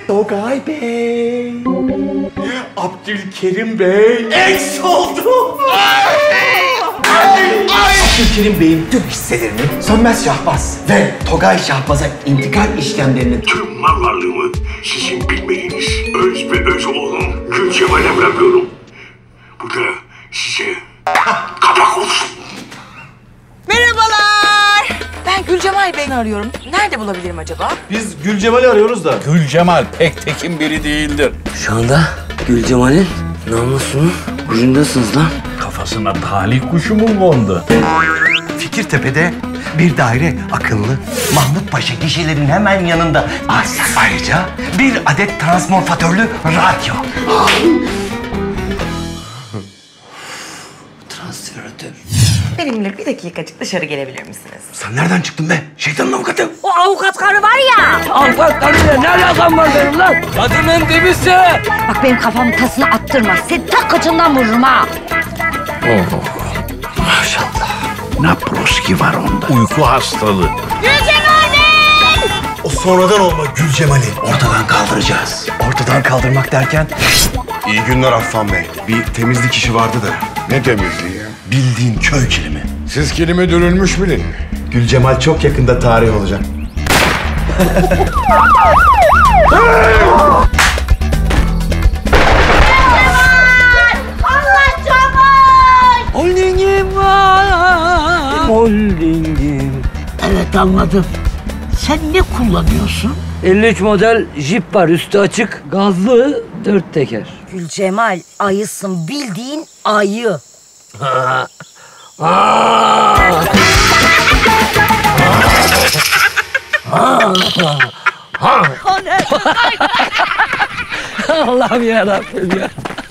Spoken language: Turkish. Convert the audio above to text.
Togay Bey. Abdülkerim Bey. Ex oldu. Abdülkerim Bey'in tüm hisselerini Sönmez Şahbaz ve Togay Şahbaz'a intikal işlemlerinin tüm mal varlığımı sizin bilmediğiniz öz ve öz oğlum Gülcemal'e bırakıyorum. Bu da size kapak olsun. Merhabalar. Ben Gülcemal Bey'i arıyorum. Nerede bulabilirim acaba? Biz Gülcemal'i arıyoruz da. Gülcemal pek tekin biri değildir. Şu anda Gülcemal'in namusunun ucundasınız lan. Kafasına talih kuşu mu kondu? Fikirtepe'de bir daire akıllı. Mahmut Paşa gişelerin hemen yanında. Ayrıca bir adet transmorfatörlü radyo. Transferatör. Benimle bir dakikacık dışarı gelebilir misiniz? Sen nereden çıktın be? Şeytanın avukatı. O avukat karı var ya. Avukat karıyla ne alakam var benim lan? Kadının dibisi. Bak benim kafamın tasını attırma. Seni tak kaçından vururum ha. Maşallah. Naproski var onda. Uyku hastalığı. O sonradan olma Gülcemal'i ortadan kaldıracağız. Ortadan kaldırmak derken? İyi günler Affan Bey. Bir temizlik işi vardı da. Ne temizliği ya? Bildiğin köy kilimi. Siz kelime dönülmüş bilin. Gülcemal çok yakında tarih olacak. Holdingim var. Holdingim. Evet anladım. Sen ne kullanıyorsun? 53 model Jeep var, üstü açık, gazlı, 4 teker. Gülcemal ayısın, bildiğin ayı. Allah'ım yarabbim ya.